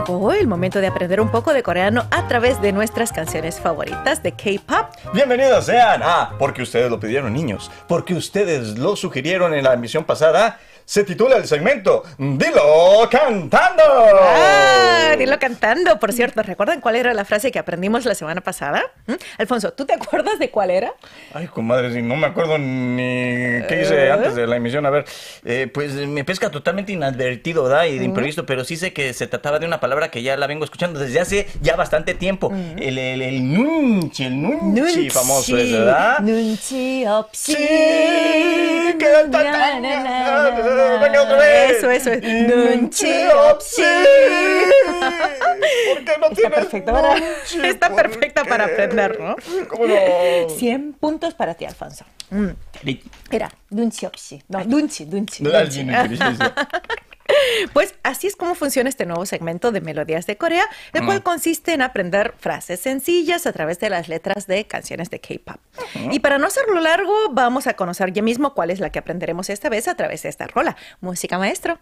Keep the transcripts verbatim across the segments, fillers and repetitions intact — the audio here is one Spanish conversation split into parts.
Llegó el momento de aprender un poco de coreano a través de nuestras canciones favoritas de K-pop. Bienvenidos sean a Porque ustedes lo pidieron, niños, porque ustedes lo sugirieron en la emisión pasada. Se titula el segmento Dilo Cantando. Ah, dilo cantando. Por cierto, ¿recuerdan cuál era la frase que aprendimos la semana pasada? ¿Mm? Alfonso, ¿tú te acuerdas de cuál era? Ay, comadre, si no me acuerdo ni qué hice ¿Eh? antes de la emisión. A ver, eh, pues me pesca totalmente inadvertido, ¿verdad? Y de imprevisto, ¿Mm? pero sí sé que se trataba de una palabra que ya la vengo escuchando desde hace ya bastante tiempo. ¿Mm? El, el, el nunchi, el nunchi, nunchi famoso ese, ¿verdad? Nunchi opsi. Sí, que ta, ta, venga otra vez. Eso, eso es. Nunchi opsi. ¿Por qué no Está tienes perfecta para, nunchi? está ¿Por perfecta qué? para aprender, ¿no? ¿Cómo no? cien puntos para ti, Alfonso. Mm. Era nunchi opsi. No, nunchi, nunchi. No, nunchi. alguien inteligente. Pues así es como funciona este nuevo segmento de Melodías de Corea, el Mm. cual consiste en aprender frases sencillas a través de las letras de canciones de K-pop. Mm. Y para no hacerlo largo, vamos a conocer ya mismo cuál es la que aprenderemos esta vez a través de esta rola. Música, maestro.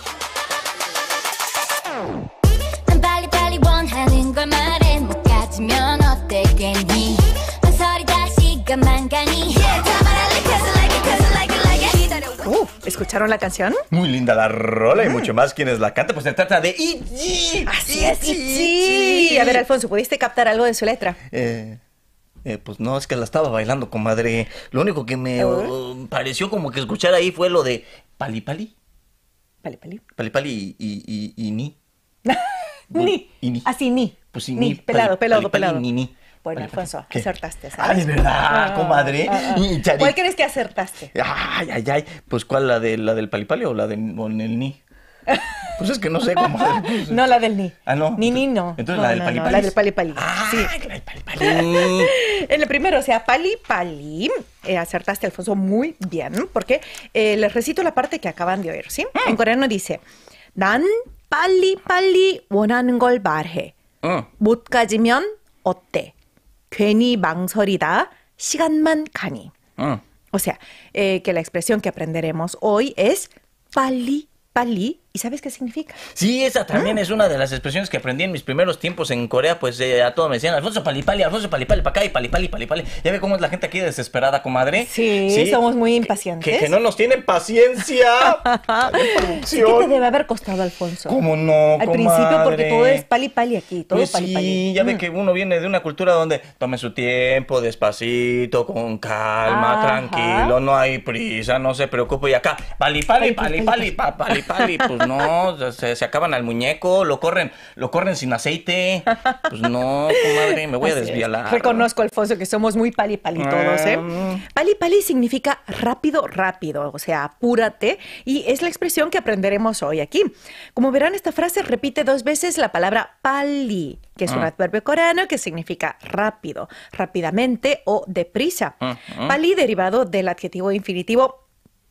빨리빨리 원하는 걸 말해 못 가지면 어땠겠니 한 소리 다 시간만 가니 Yeah, 다 말할래 cause I like it cause I like it like it 기다려 Uh, ¿escucharon la canción? Muy linda la rola y mucho más quienes la cantan, pues se trata de Itzy. Así es, sí. A ver, Alfonso, ¿pudiste captar algo de su letra? Eh, eh, pues no, es que la estaba bailando, comadre. Lo único que me uh, pareció como que escuchar ahí fue lo de pali pali. Pali, pali. Pali pali y, y, y ni. Ni. Y ni. Así ni. Pues sí, Ni. ni. Pelado, pali, pelado, pali, pali, pelado. Ni, ni. Bueno, Pali, pali. Alfonso, ¿Qué? acertaste, Ah, ¿sabes? de verdad, Ah, comadre. ah, ah. Y Chari- ¿Cuál crees que acertaste? Ay, ay, ay. Pues ¿cuál? ¿La, de, la del pali pali o la del o en el ni? Pues es que no sé, comadre. Pues, No, la del ni. Ah, no. Ni, ni, no. Entonces No, la del no, pali no, pali. la del pali pali. Ah, Sí. la del pali pali. En el primero, o sea, pali pali, eh, acertaste, Alfonso, muy bien, porque eh, les recito la parte que acaban de oír, ¿sí? En coreano dice, 난 빨리 빨리 원하는 걸 말해. 응. 못 가지면 어때? 괜히 망설이다 시간만 가니. 응. O sea, eh, que la expresión que aprenderemos hoy es 빨리 빨리. ¿Y sabes qué significa? Sí, esa también es una de las expresiones que aprendí en mis primeros tiempos en Corea, pues eh, a todos me decían, Alfonso Palipali, Alfonso Palipali, para acá y Palipali, Palipali. ¿Ya ve cómo es la gente aquí desesperada, comadre? Sí, somos muy Que- impacientes. Que, que no nos tienen paciencia. Ay, ¿Qué te producción. debe haber costado, Alfonso? ¿Cómo no, Al comadre? principio, porque todo es pali pali aquí, todo Pues pali sí, pali. ya ve Mm. que uno viene de una cultura donde tome su tiempo, despacito, con calma, Ajá. tranquilo, no hay prisa, no se preocupe. Y acá, pali, pali, pali, pali, pa- pali, pali, pues no, se, se acaban al muñeco, lo corren, lo corren sin aceite. Pues no, comadre, me voy a Así es. desvialar. Reconozco, Alfonso, que somos muy pali pali todos, ¿eh? Ah. Pali pali significa rápido, rápido, o sea, apúrate, y es la expresión que aprenderemos hoy aquí. Como verán, esta frase repite dos veces la palabra pali, que es un Ah. adverbio coreano que significa rápido, rápidamente o deprisa. Ah, ah. Pali derivado del adjetivo infinitivo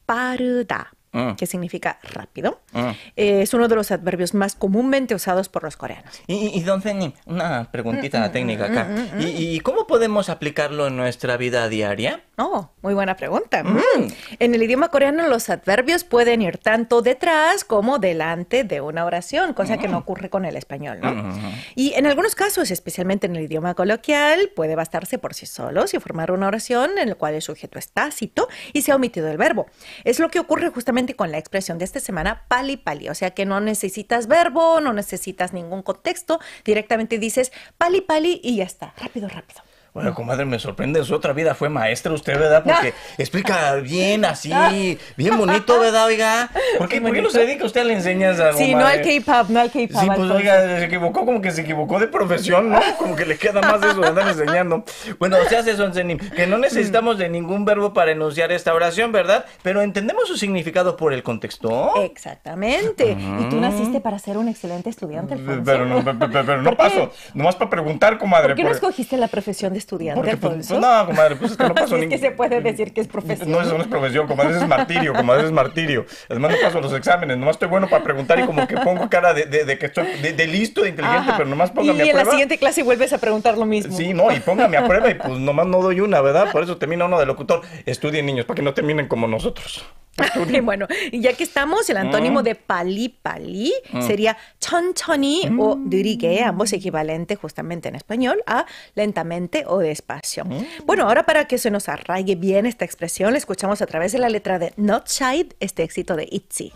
빠르다, Ah. que significa rápido. Ah. Eh, es uno de los adverbios más comúnmente usados por los coreanos. Y, y, y, don Feni, una preguntita Mm, técnica acá. ¿Y, ¿Y cómo podemos aplicarlo en nuestra vida diaria? Oh, muy buena pregunta. Mm. En el idioma coreano los adverbios pueden ir tanto detrás como delante de una oración, cosa que no ocurre con el español, ¿no? Mm. Y en algunos casos, especialmente en el idioma coloquial, puede bastarse por sí solos y formar una oración en la cual el sujeto es tácito y se ha omitido el verbo. Es lo que ocurre justamente con la expresión de esta semana, pali pali, o sea que no necesitas verbo, no necesitas ningún contexto, directamente dices pali pali y ya está, rápido, rápido. Bueno, comadre, me sorprende. En su otra vida fue maestra usted, ¿verdad? Porque explica bien así, bien bonito, ¿verdad, oiga? ¿Por qué, ¿por qué no se dedica usted a la enseñanza, Sí, no al K-pop, no al K-pop. Sí, pues Alfonso. oiga, se equivocó, como que se equivocó de profesión, ¿no? Como que le queda más de eso de andar enseñando. Bueno, se hace eso, Ensenim, que no necesitamos de ningún verbo para enunciar esta oración, ¿verdad? Pero entendemos su significado por el contexto. Exactamente. Y tú naciste para ser un excelente estudiante, Alfonso. Pero no, pero, pero- pero no ¿Por qué? paso, nomás para preguntar, comadre. ¿Por qué no por- escogiste la profesión de estudiante, Porque, pues, Alfonso? pues, no, comadre, pues es que no paso Así es ningún... que se puede decir que es profesión. No, eso no es profesión, comadre, eso es martirio, comadre, eso es martirio. Además no paso los exámenes, nomás estoy bueno para preguntar y como que pongo cara de, de- de que estoy de, de listo, de inteligente, Ajá. pero nomás póngame Y a en prueba. la siguiente clase vuelves a preguntar lo mismo. Sí, no, y póngame a prueba y pues nomás no doy una, ¿verdad? Por eso termina uno de locutor. Estudien, niños, para que no terminen como nosotros. Y bueno, y ya que estamos, el antónimo de 빨리빨리 sería 천천히 o 느리게, ambos equivalentes justamente en español a lentamente o despacio. Bueno, ahora para que se nos arraigue bien esta expresión, la escuchamos a través de la letra de Not Shy, este éxito de ITZY.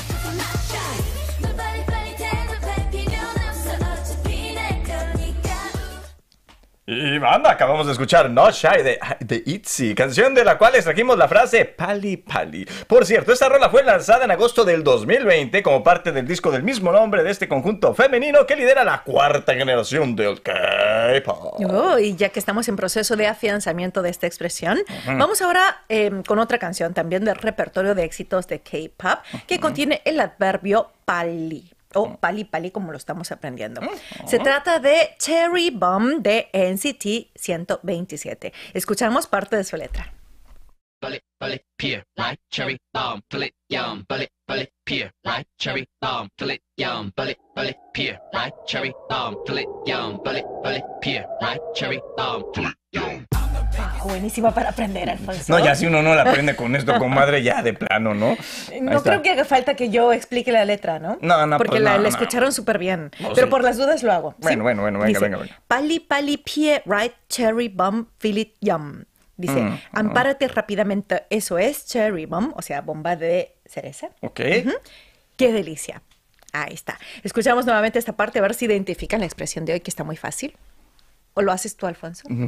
Y banda, acabamos de escuchar Not Shy de, de ITZY, canción de la cual extrajimos la frase Pali Pali. Por cierto, esta rola fue lanzada en agosto del dos mil veinte como parte del disco del mismo nombre de este conjunto femenino que lidera la cuarta generación del K-pop. Oh, y ya que estamos en proceso de afianzamiento de esta expresión, uh-huh. vamos ahora eh, con otra canción también del repertorio de éxitos de K-pop que uh-huh. contiene el adverbio pali. O pali pali como lo estamos aprendiendo. Uh-huh. Se trata de Cherry Bomb de N C T ciento veintisiete. Escuchamos parte de su letra. Bullet, bullet, peer, like cherry bomb, bullet, yum, bullet, bullet, peer, like cherry bomb, bullet, yum, bullet, bullet, peer, like cherry bomb, bullet, yum, bullet, bullet, peer, like cherry bomb, bullet, yum. Buenísima para aprender, Alfonso. No, ya si uno no la aprende con esto, comadre, ya de plano, ¿no? No creo que haga falta que yo explique la letra, ¿no? No, no, porque pues la, no, la no. escucharon súper bien. No, pero sí. por las dudas lo hago. Bueno, ¿sí? bueno, bueno, venga, Dice, venga, venga. Pali pali pie, right cherry bomb, feel it yum. Dice, Mm, ampárate rápidamente, eso es cherry bomb, o sea, bomba de cereza. Ok. Uh-huh. ¡Qué delicia! Ahí está. Escuchamos nuevamente esta parte a ver si identifican la expresión de hoy, que está muy fácil. ¿O lo haces tú, Alfonso? Uh-huh.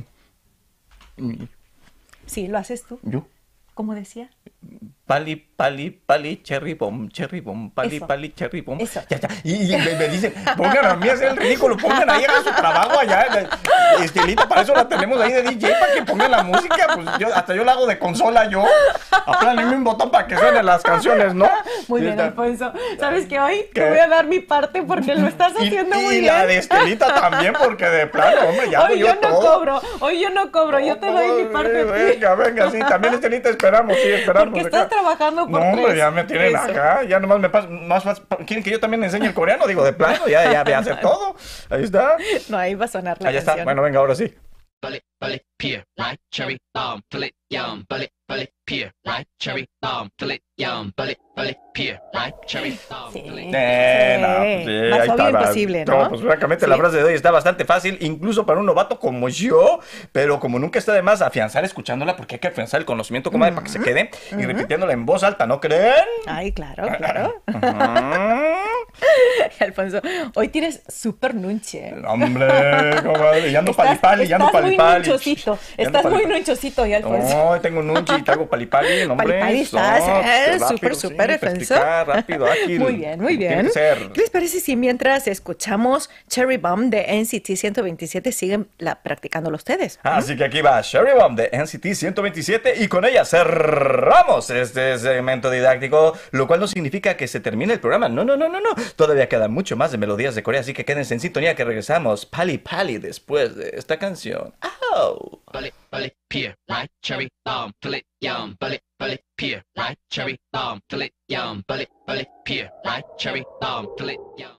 Sí, lo haces tú. ¿Yo? ¿Cómo decía? Pali, pali, pali, cherry bomb, cherry bomb, pali, Eso. pali, cherry bomb. Eso. Ya, ya. Y, y me, me dicen, pongan a mí a hacer el ridículo, pongan ahí a su trabajo allá. Estelita, para eso la tenemos ahí de D J, para que pongan la música. Pues yo, hasta yo la hago de consola yo. Aplanenme un botón para que suenen las canciones, ¿no? Muy bien, Está- Alfonso. ¿Sabes qué? Hoy ¿Qué? te voy a dar mi parte porque lo estás Y, haciendo y muy bien. la de Estelita también, porque de plano, hombre, ya hago Hoy yo yo no todo. cobro, hoy yo no cobro, yo te doy mi parte. a ti. Venga, venga, sí, también Estelita esperamos, sí, esperamos. Porque estás acá. trabajando por No, hombre, tres. ya me tienen Eso. acá, ya nomás me pasa, más fácil. ¿Quieren que yo también enseñe el coreano? Digo, de plano, ya, ya voy a hacer todo. Ahí está. No, ahí va a sonar la Ahí está. canción. Bueno, venga, ahora sí. Bullet, bullet, peer, like cherry bomb, bullet, yum, bullet, bullet, peer, like cherry bomb, bullet, yum, bullet, bullet, peer, like cherry bomb, Sí. bullet. Eh, no, Sí. pues, sí, Más ahí obvio está, imposible, ¿no? pues francamente Sí. la frase de hoy está bastante fácil, incluso para un novato como yo, pero como nunca está de más afianzar escuchándola, porque hay que afianzar el conocimiento, comadre, para que se quede, y repitiéndola en voz alta, ¿no creen? Ay, claro, claro. Ujú. Alfonso, hoy tienes súper nunche. Hombre, comadre, ya ando Estás, palipali, ya ando estás muy palipali. nunchosito. Ya ando Estás muy palipali. nunchosito hoy, Alfonso. No, tengo un nunchi y traigo palipali, hombre. Palipali estás, No, eh, rápido, súper, sí, súper, Alfonso. perspicaz, rápido, ágil. Muy bien, muy Tiene bien. que ser. ¿Qué les parece si mientras escuchamos Cherry Bomb de N C T ciento veintisiete siguen la, practicándolo ustedes? Así que aquí va Cherry Bomb de N C T ciento veintisiete y con ella cerramos este segmento didáctico, lo cual no significa que se termine el programa. No, no, no, no, no. Todavía quedan mucho más de melodías de Corea, así que quédense en sintonía que regresamos pali pali después de esta canción. ¡Au! Bullet, bullet, peer, like cherry bomb, bullet, yum, bullet, bullet, peer, like cherry bomb, bullet, yum, bullet, bullet, peer, like cherry bomb, bullet, yum.